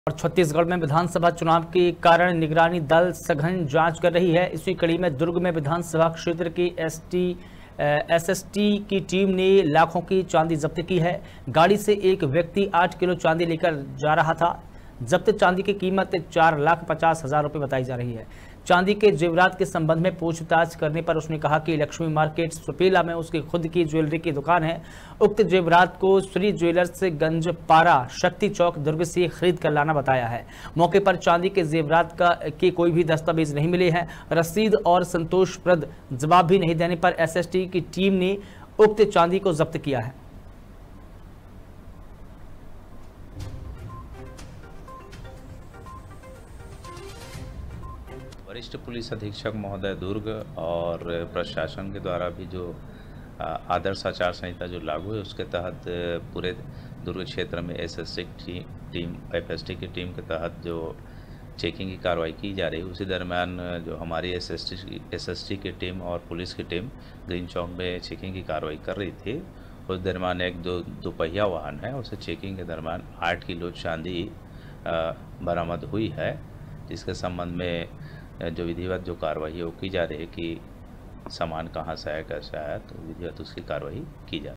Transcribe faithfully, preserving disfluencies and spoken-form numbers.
और छत्तीसगढ़ में विधानसभा चुनाव के कारण निगरानी दल सघन जांच कर रही है। इसी कड़ी में दुर्ग में विधानसभा क्षेत्र की एसटी एसएसटी की टीम ने लाखों की चांदी जब्त की है। गाड़ी से एक व्यक्ति आठ किलो चांदी लेकर जा रहा था। जब्त चांदी की कीमत चार लाख पचास हजार रुपये बताई जा रही है। चांदी के जेवरात के संबंध में पूछताछ करने पर उसने कहा कि लक्ष्मी मार्केट सुपेला में उसकी खुद की ज्वेलरी की दुकान है। उक्त जेवरात को श्री ज्वेलर्स गंजपारा शक्ति चौक दुर्ग से खरीद कर लाना बताया है। मौके पर चांदी के जेवरात का के कोई भी दस्तावेज नहीं मिले हैं। रसीद और संतोषप्रद जवाब भी नहीं देने पर एसएसटी की टीम ने उक्त चांदी को जब्त किया है। वरिष्ठ पुलिस अधीक्षक महोदय दुर्ग और प्रशासन के द्वारा भी जो आदर्श आचार संहिता जो लागू है उसके तहत पूरे दुर्ग क्षेत्र में एसएसटी की टीम एफएसटी की टीम के तहत जो चेकिंग की कार्रवाई की जा रही है, उसी दरमियान जो हमारी एसएसटी एसएसटी की टीम और पुलिस की टीम ग्रीन चौक में चेकिंग की कार्रवाई कर रही थी। उस दरमियान एक दो दोपहिया वाहन है, उसे चेकिंग के दरमियान आठ किलो चांदी बरामद हुई है, जिसके संबंध में जो विधिवत जो कार्रवाई है वो की जा रही है कि सामान कहाँ से आया कैसे आया, तो विधिवत उसकी कार्रवाई की जा रही है।